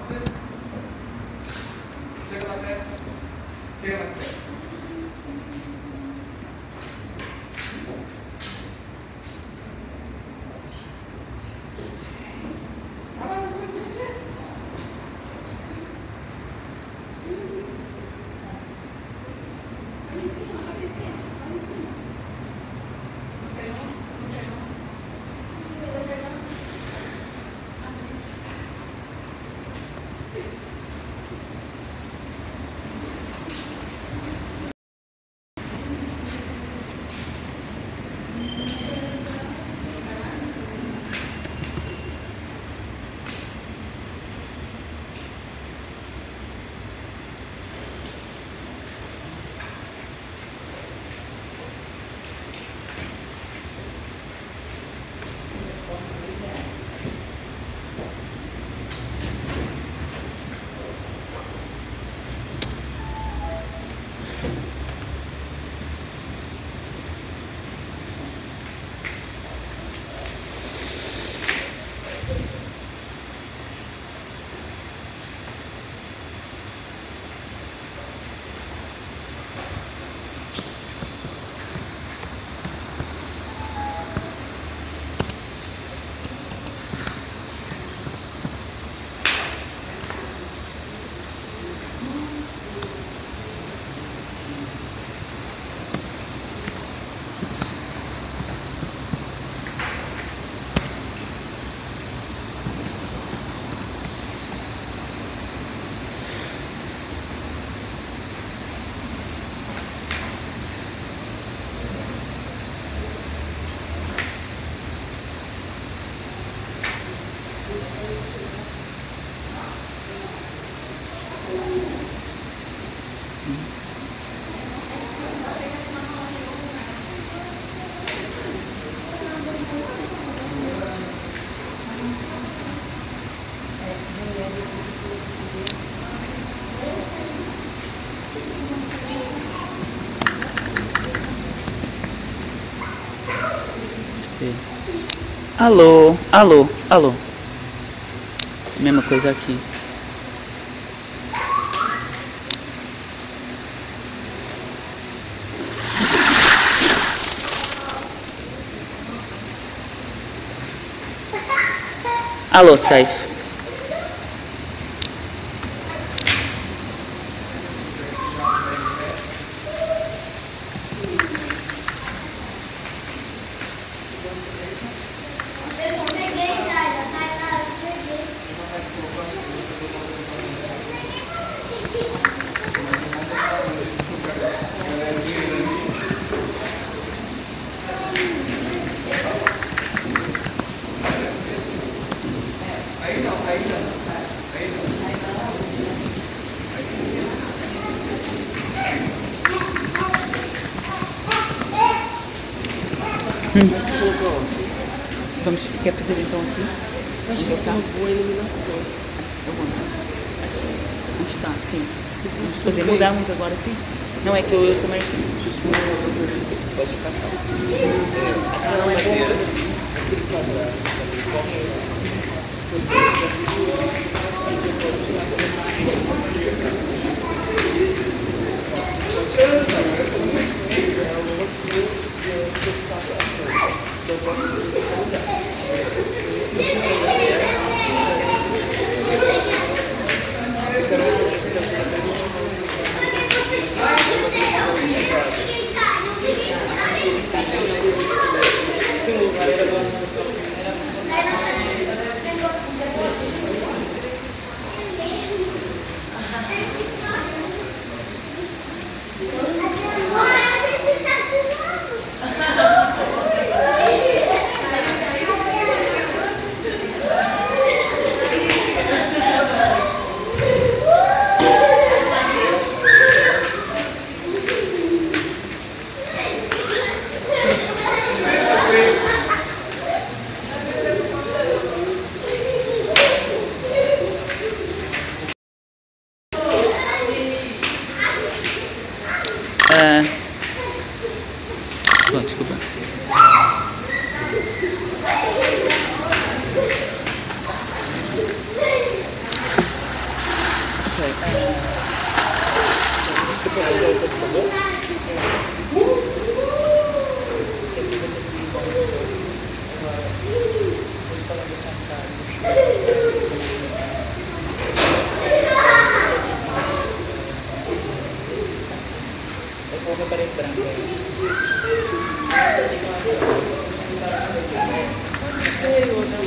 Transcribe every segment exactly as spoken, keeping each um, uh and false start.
você. Chega lá perto. Chega mais perto. Ah, você quer dizer? Ali em cima, ali em cima, ali em cima. Não quer não? Não quer não? Não quer não? Alô, alô, alô. Mesma coisa aqui. Alô, Saif. Hum. Vamos, quer fazer então aqui? Acho que está uma boa iluminação. Aqui. Onde está? Sim. Se vamos fazer, mudamos agora sim? Não é que eu, eu também. Justamente uma coisa assim, você pode ficar calmo. Aquela madeira, aquele quadrado, Ah, bom, desculpa. acessar o computador? Eu vou reparar em branco aí. Não sei, ou não.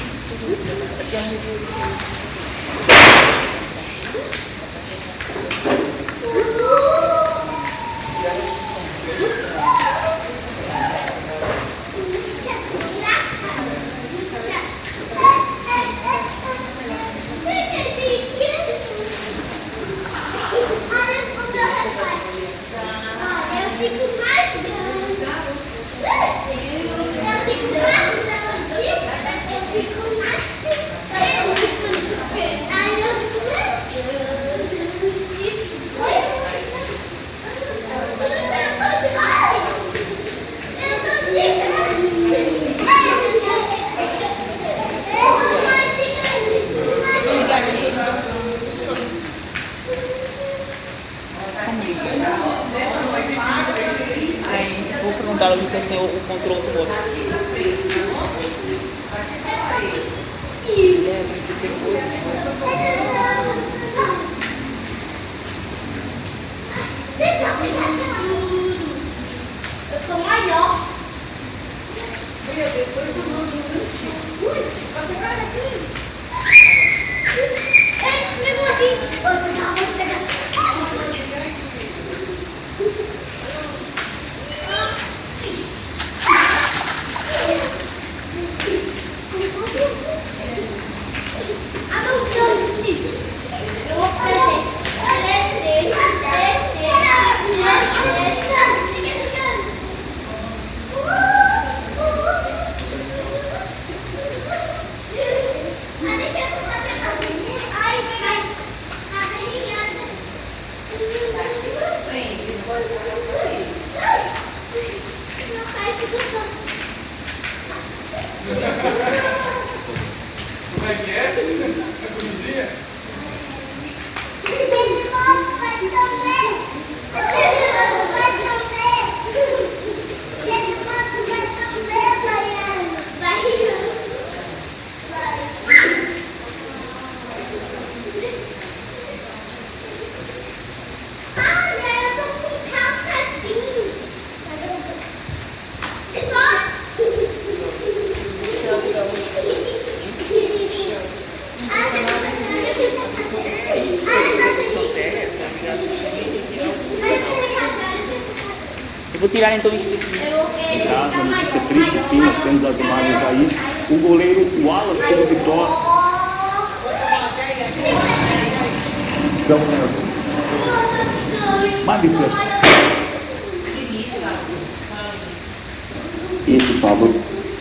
Vou perguntar ao Vicente se tem o, o controle remoto. Eu tô maior. Depois eu mando um minutinho. Ui, vai pegar aqui. Ei, pegou aqui. Vou pegar, vou pegar. Ah, não, não. Eu vou fazer. Descer, descer, descer. Como é que é? É bonitinha? Eu vou tirar então isto aqui. Tá, uma notícia triste, sim, nós temos as imagens aí. O goleiro Wallace do Vitória. São as manifestações. Isso, Pablo.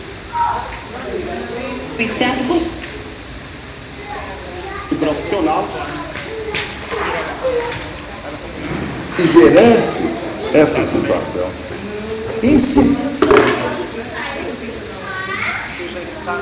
O estado E profissional. E gerante essa situação. Em si. Já está.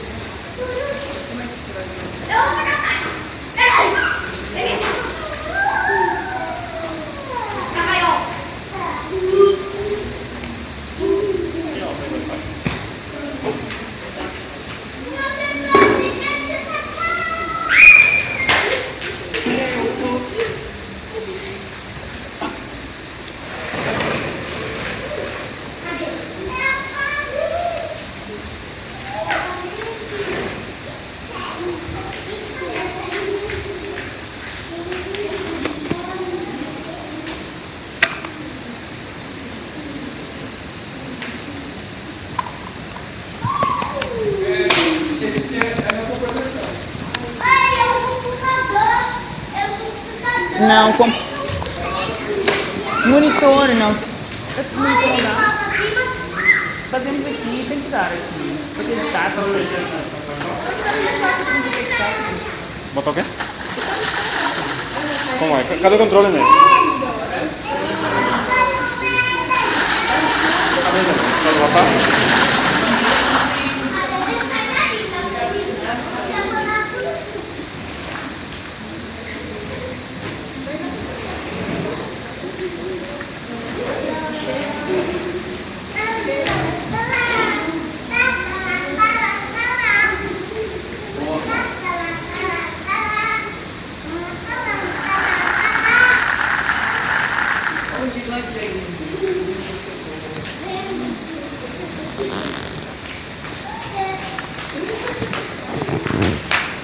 Não, com... monitor, não. Monitor não dá. Fazemos aqui, tem que dar aqui. Fazer estátua. Botar o quê? Como é? Cadê o controle nele? Pode botar?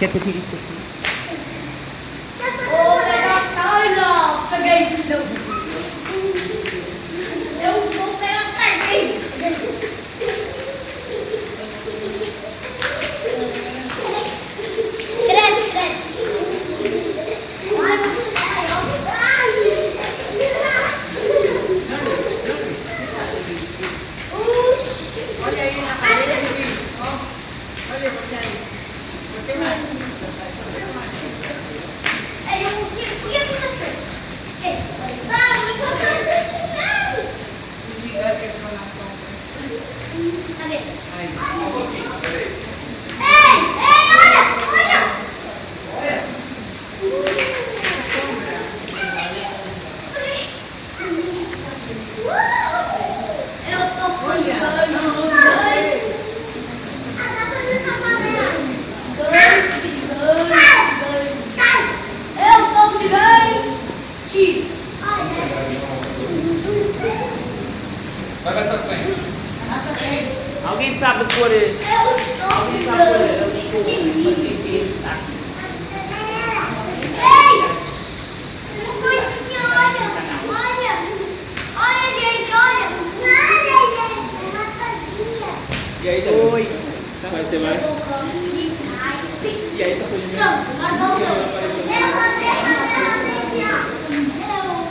Quer ter isso daqui? Vou pegar a Carla. Peguei. Eu vou pegar a Carla. Cresce, cresce. Olha aí na parede, Luiz. Ó, olha você aí. Você é um artista, pai. Você é um artista. Aí eu, o que, o que aconteceu? Ei, tá, mas eu tô assassinado. O gigante entrou na sombra. Cadê? Aí, só um pouquinho, peraí. Ei, ei, olha, olha. Olha. A sombra. Eu tô Olha. ficando. Ah, dá pra ver essa maneira. Gigante, gigante. Sai! Eu tô gigante. Vai nessa frente. Alguém sabe pôr. Eu estou Alguém sabe pôr. gigante. Ei! Olha, olha, olha, gente, olha. Olha, gente, uma casinha. E aí, Jamil? Oi. Mas você vai? E aí, tá fazendo? Não, mas voltamos. Derra, derra, derra, derra.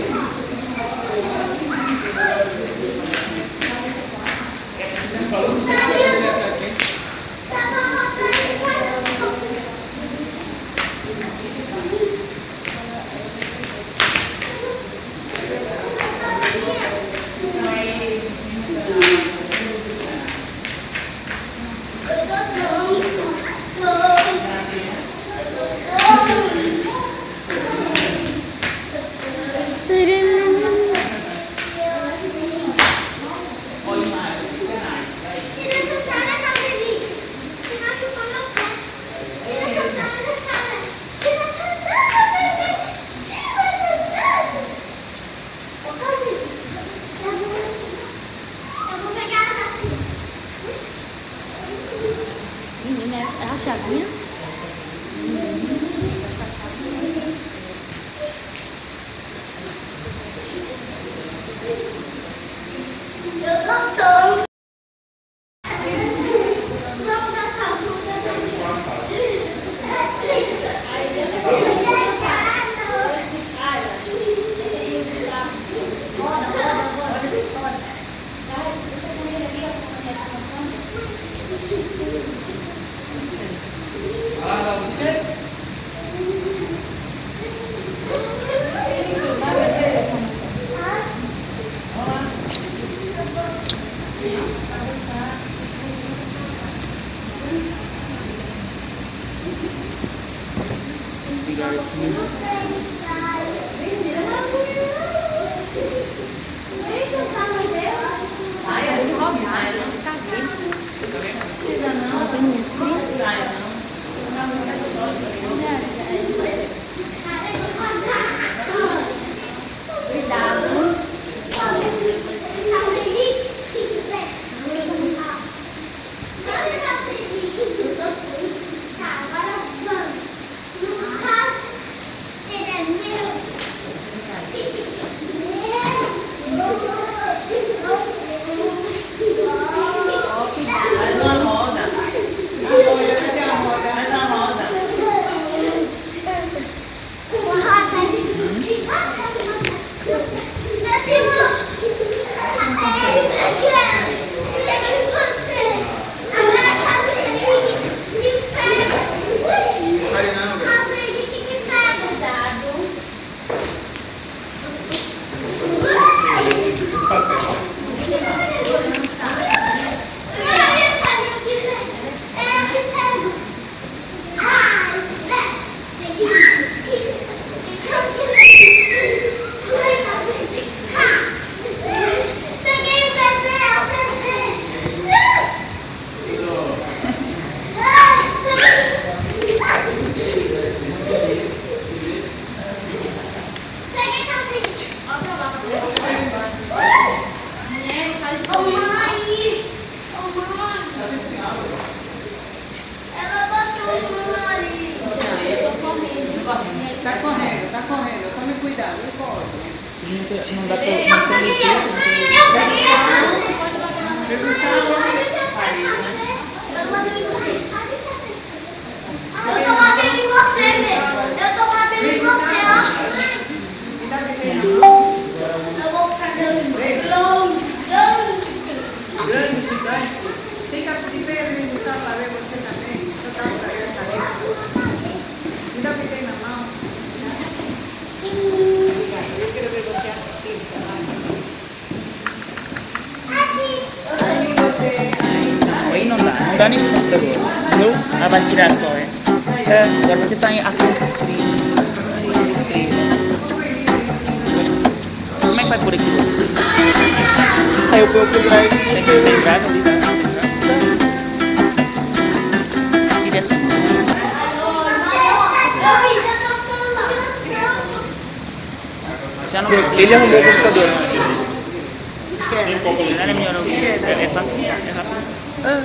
Falando que você vai fazer pra quem? Tira essa sandália, Cabernet. Você machucou meu pé. Tira essa sandália, cara. Tira essa sandália, Cabernet. Tira essa sandália. Ô, Cabernet, eu vou, eu vou pegar a gatinha. Menina, é a chavinha? Eu não tô. Vamos dançar, vamos dançar. Roda, roda, roda, roda. Ah, você? Saia, de hobby, saia, não fica vendo. Precisa não, tem minhas crianças. Saia, não. Cuidado. Faz uma roda. Faz uma roda. Não, tem, não dá pra. Não tem leitura. Eu tô batendo em você, meu. Eu tô batendo em você, ó. Eu vou ficar grande. Grande, gigante. Fica de pé ali, Gustavo, para ver você também. Você tá com a cabeça. Me dá um bem na mão. Eu quero ver você assim. Aí você. Aí não dá, não dá nesse computador. Não? Ela vai tirar só, é? É. Agora você tá à frente do stream. Como é que vai por aqui? Aí eu ponho o pendrive. Tem que tem grade ali, né? Tira assim. Já não precisa. Ele arrumou o computador. Não é melhor não. É fácil, é rápido. Ah.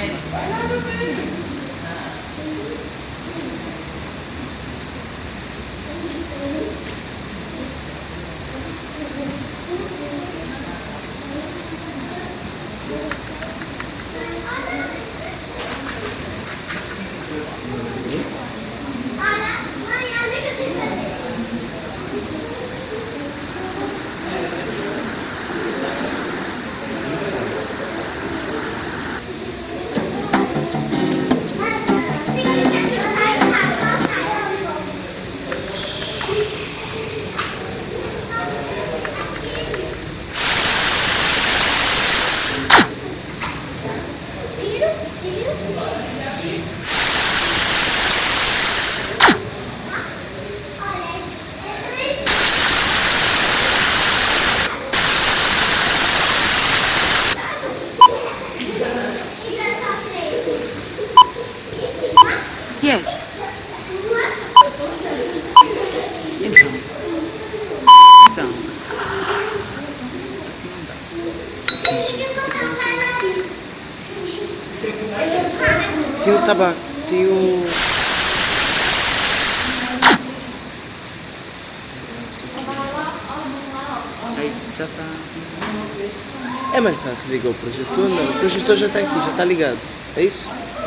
Yes. Então. Então. Assim não dá. Tem o tabaco. Tem o. Aí já tá. É mais fácil ligar o projetor? Não, o projetor já tá aqui, já tá ligado. É isso?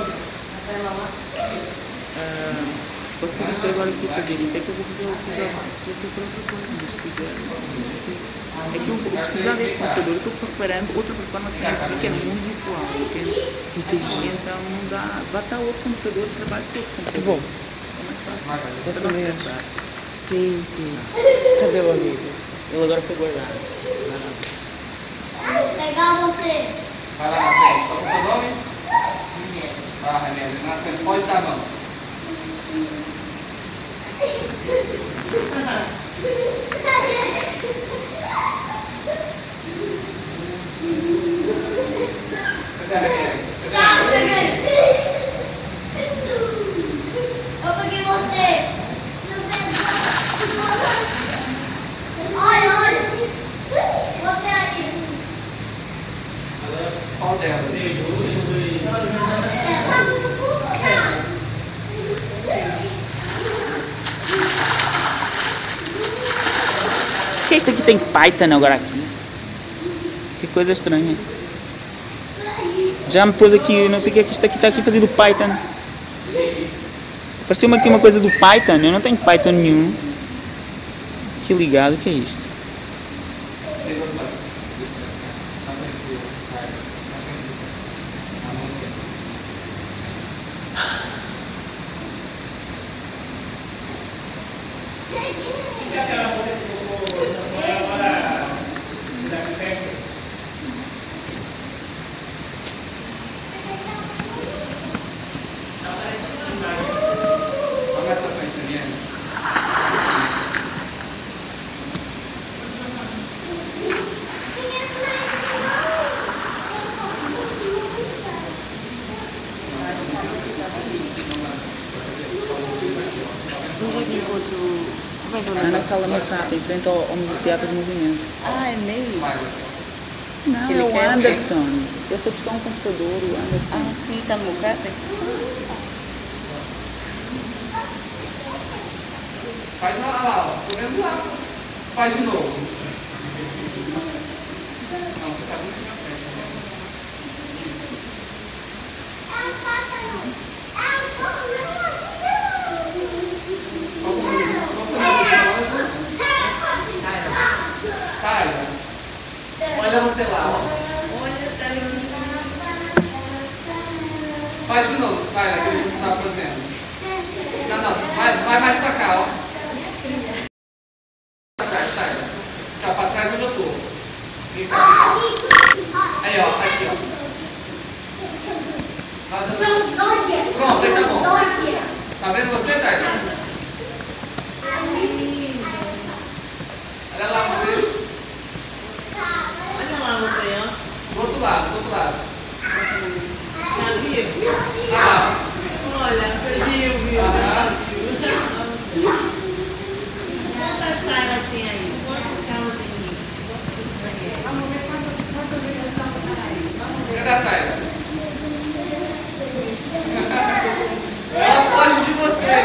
Se você agora que fazer isso, é que eu vou fazer o projetor para outra coisa, mas se quiser. É que eu vou precisar deste computador, eu estou preparando outra plataforma que vai seguir, que é no mundo virtual, entende? Entendi. Então não dá. Vai estar outro computador, trabalho com outro computador. Tá bom. É mais fácil. Eu Para não também. estressar. Sim, sim. Cadê o amigo? Ele agora foi guardado. Pegar você. Vai lá na frente. Qual é o seu nome? Vai lá, Remédio. Na frente. Pode dar a mão. Cadê a Remédio? Tchau, cheguei. Eu peguei você. Olha, olha. Você aí. Qual delas? Tá muito pouco, cara. O que é isto aqui? Tem Python agora aqui. Que coisa estranha. Já me pôs aqui, não sei o que é que isto aqui está aqui fazendo Python. Apareceu-me aqui uma coisa do Python. Eu não tenho Python nenhum. Que ligado, o que é isto? Vamos nessa frente, Juliana. Onde é que encontro? Como é que é o É nome? na sala Macapa, em frente ao, ao Teatro do Movimento. Ah, é nele? Não, Ele é o quer o quê? Anderson. Eu fui buscar um computador, o Anderson. Ah, sim, tá no Mocata? Faz lá, lá, ó. Tô vendo lá. Faz de novo. Tyler, olha você lá, ó. Olha, tá lindo. Faz de novo, Tyler, aquilo que você estava fazendo. Não, não, vai, vai mais pra cá, ó. Pra trás, Tyler. Cá, pra trás onde eu tô. Vem cá, vem cá. Aí, ó, aqui, ó. Pronto, aí tá bom. Tá vendo você, Tyler? Olha lá você. Olha lá você, ó. Do outro lado, do outro lado. Tá vivo? Ah, Olha, viu, viu. Aham. Quantas tailas tem aí? Quantos carros tem aí? Vamos ver quanto, quanto vídeo está aí. cadê a Tyler? Ela foge de você.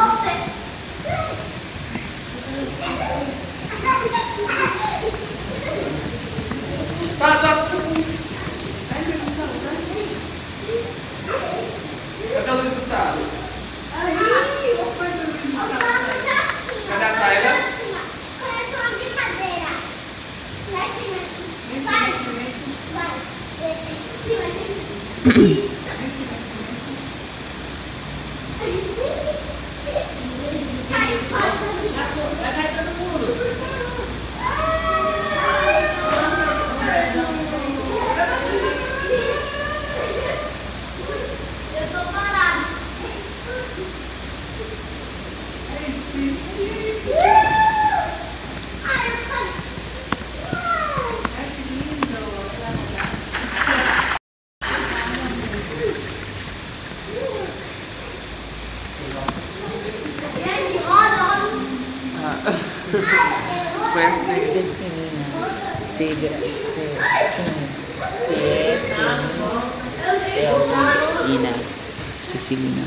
Estátua. Cadê a luz do estado? Aí, o quanto vídeo está aí. Cadê a Tyler? Começa uma brincadeira. Mexe, mexe. Mexe, Vai. mexe, mexe. Vai. Mexe. Sim, mexe. Isso. Mexe, mexe, mexe. Cai fora. Vai cair todo mundo. Eu tô parado. Ai, eu tô... Grande roda, roda. Foi assim. Cecilina, Segra, C S, Ina. Cecilina.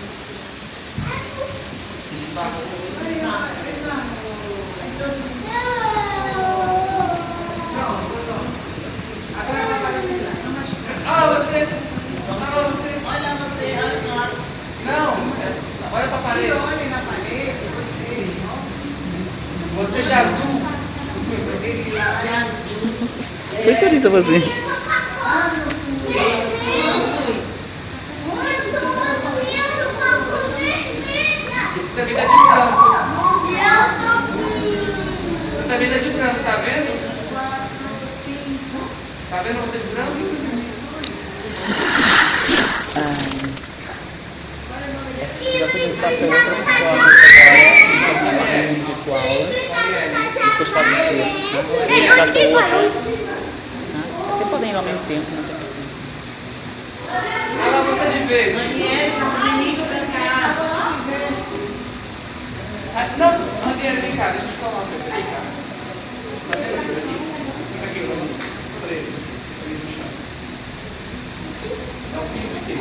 Ah, você. Ah, você. Olha você, olha lá. Não, é, olha pra Se parede. olhe na parede, você. Você de azul. Ele lá. De azul. Foi feliz a você. Você também tá de branco. Você também tá de branco, tá vendo? Tá vendo você de branco? Você vai poder fazer outra performance agora, usando uma rede virtual. Depois faz isso. Depois faça outra. Até podem ir ao mesmo tempo, não tem problema. Olha lá você de verde. Daniel, Dominique, pra cá. Ah, não, Ranieri, vem cá, deixa eu te falar uma coisa. Vem cá. Tá vendo aquilo aqui? Fica aqui, Rani. Por ele. Ali no chão. É o fio de quê?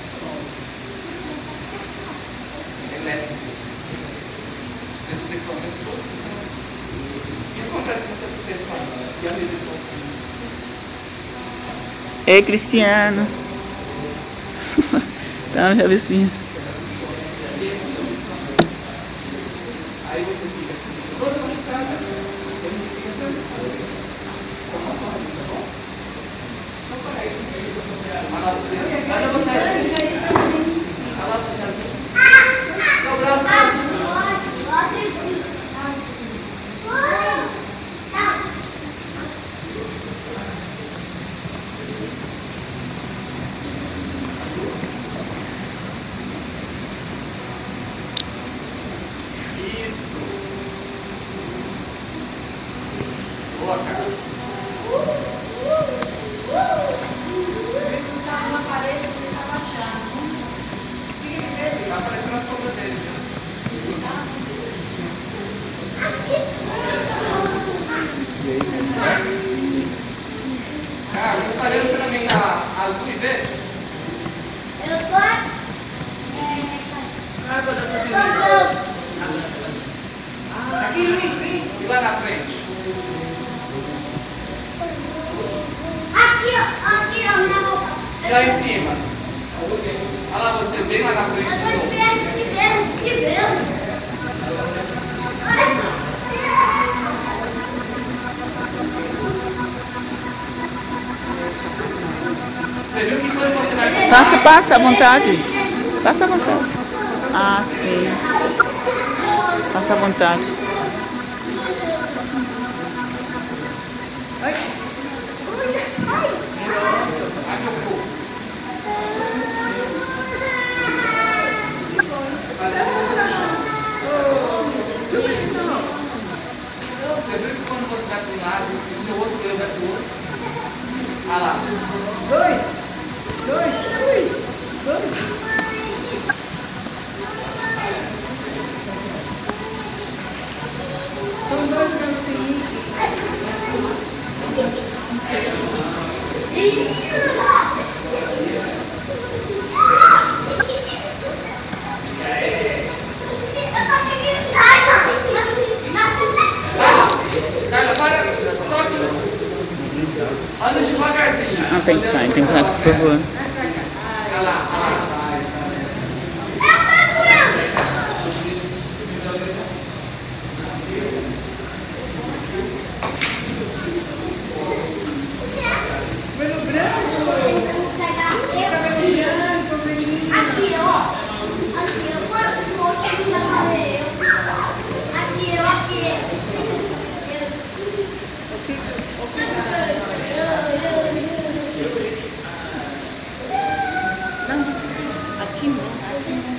Elétrico. Esses equipamentos todos. O que acontece nessa proteção? Que a medida de Ei, Cristiano. Tá, já vi isso minha. Aí você fica toda machucada. Ele fica assim, você sabe. Toma conta, tá bom? Então, para aí. Olha lá você. Olha você assim. Olha lá você assim. Seu braço tá assim. Isso. Boa, cara. Tá aparecendo a sombra dele. Cara, você tá vendo que também tá azul e verde? Eu tô... Água da sua Eu bebida. tô... Aqui, Luiz, Luiz. E lá na frente? Aqui, ó. Aqui, ó, minha roupa. E lá em cima? Olha lá lá você bem lá na frente. Eu tô de perto, que vendo, que vendo. Você viu que quando você vai comprar... Passa, passa à vontade. Passa à vontade. Ah, sim. Passa à vontade. Você viu que quando você vai para um lado, o seu outro dedo vai para o outro? Olha lá. Dois. Dois. Ui. Dois. São dois bracinhos. Sai lá, para, stop. Anda devagarzinho. Não tem que estar, tem que estar, por favor. Olha lá, olha lá. Aqui, ó. Aqui, eu vou chegar eu. Aqui, eu, aqui. Aqui não, aqui não.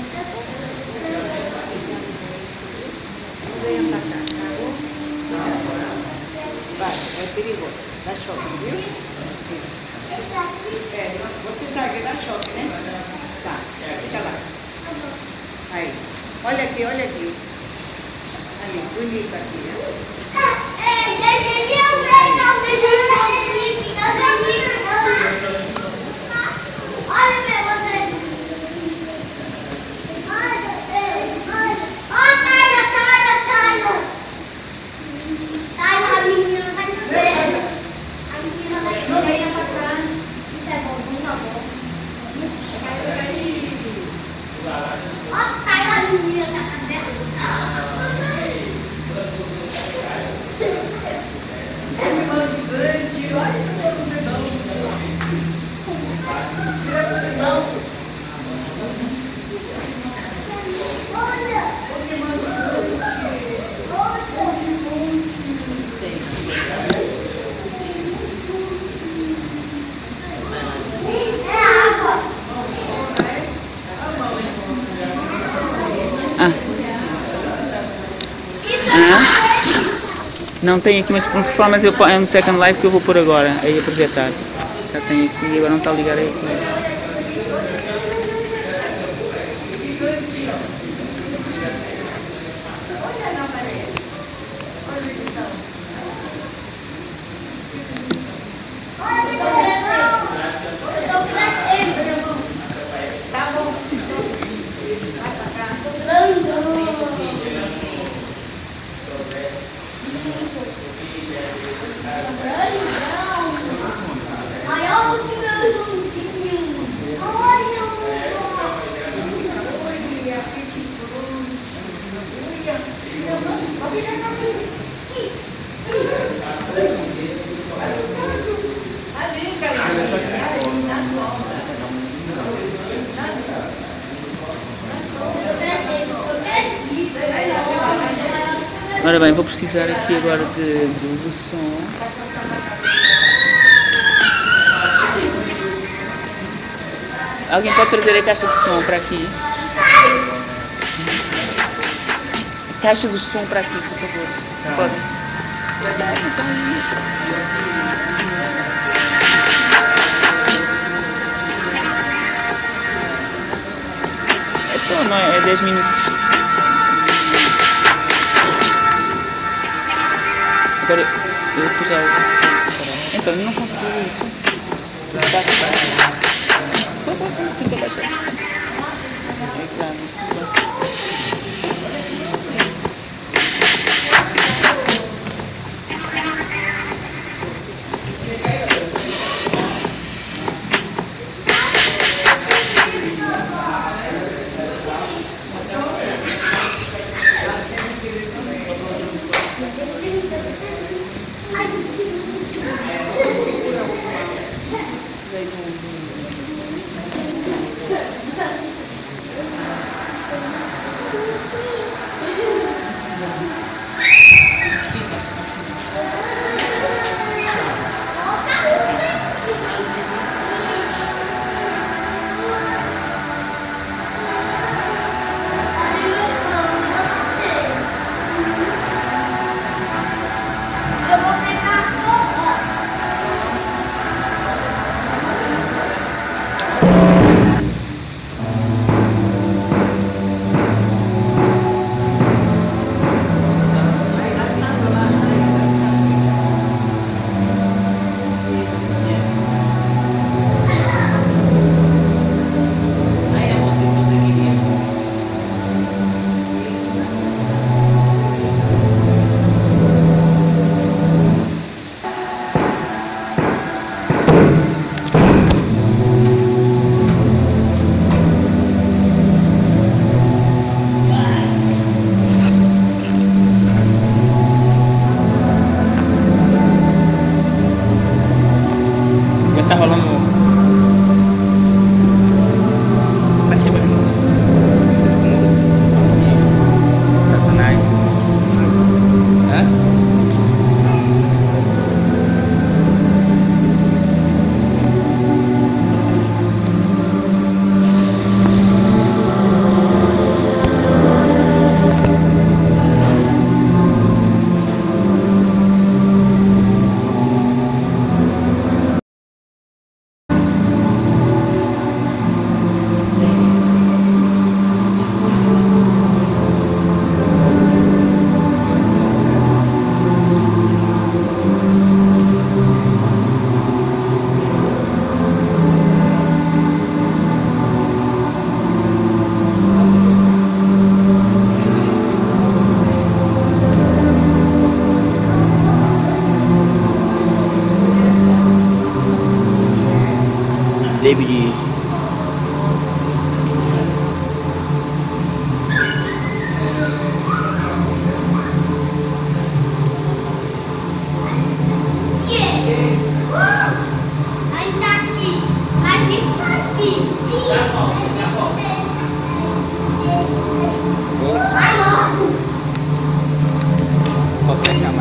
Venha pra cá, tá? Vai, é perigoso. Dá choque, viu? É, você sabe que dá choque, né? Tá, fica lá. Aí. Olha aqui, olha aqui. Ali, bonito aqui, né? Ei, deixa eu ver, não, deixa eu ver, fica bonito. Olha, meu, olha. Olha, olha. Ó, Taila, Taila, Taila. Taila, a menina vai comer. A menina vai comer. Isso é bom, muito bom. Ó, Taila, a menina tá cabendo. Ah. Não tem aqui, mas por formas eu é no Second Life que eu vou pôr agora, aí a projetar. Já tem aqui, agora não está a ligar aí com isso. Ora bem, vou precisar aqui agora de, de, do som. Alguém pode trazer a caixa de som para aqui? A caixa do som para aqui, por favor. Pode? Sim, então. É só, não é? É dez minutos. Agora, eu depois já... Então, ele não conseguiu isso. Por favor, tenta baixar. É claro,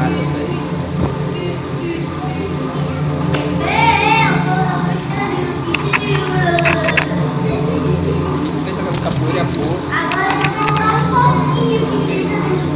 massa isso aí. A gente pensa que a capoeira é pouco. Agora eu vou voltar um pouquinho aqui dentro desse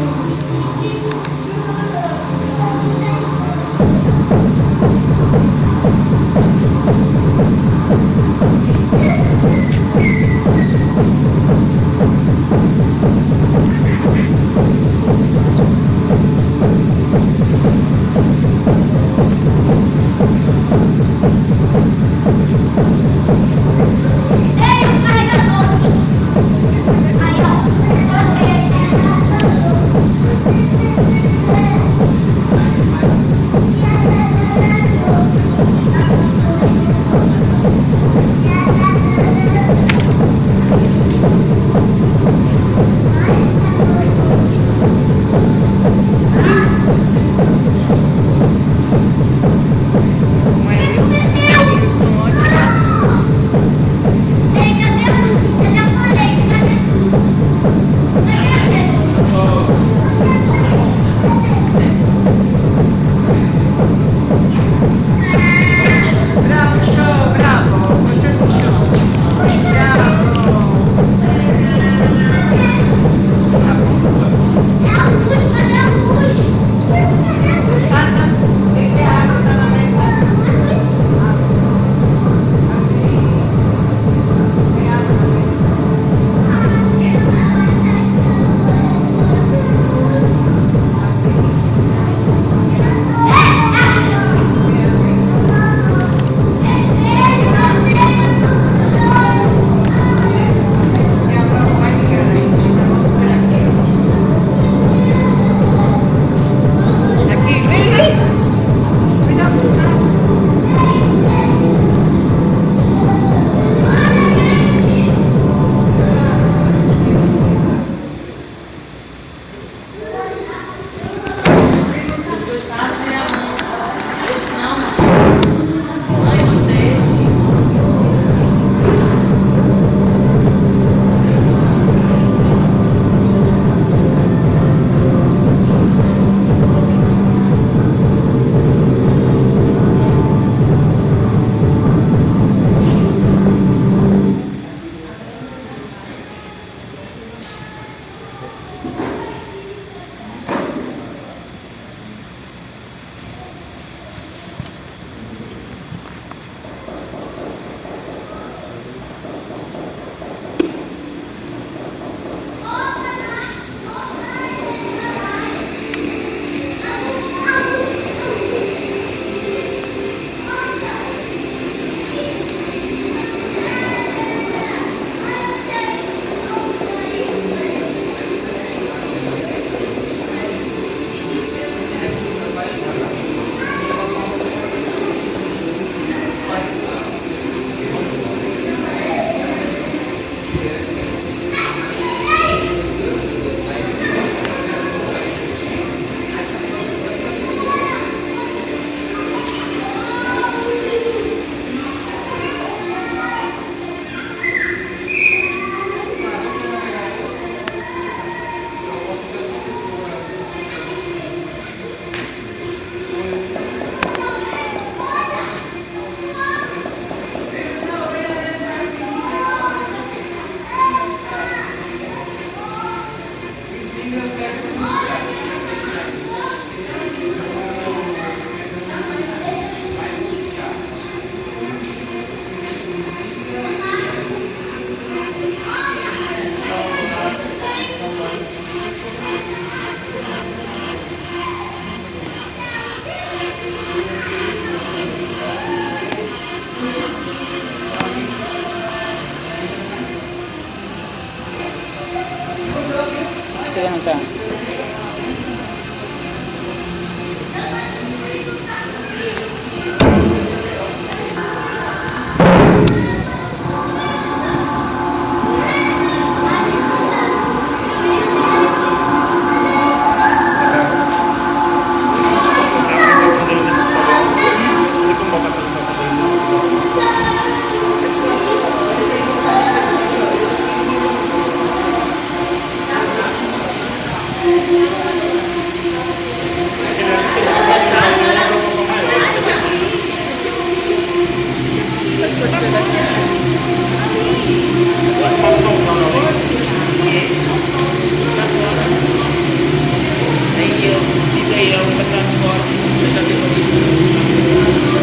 Aí eu diz aí, eu vou estar fora, eu já tenho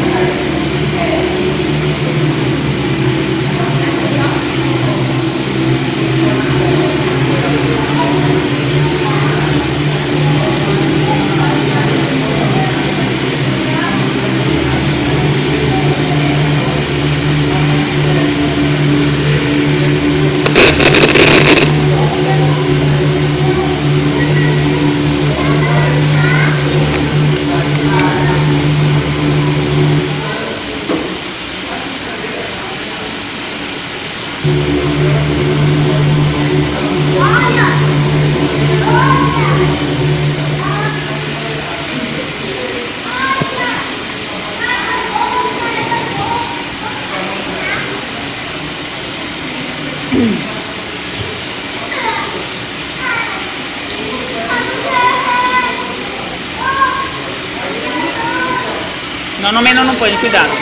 No, no menos no pueden, cuidado.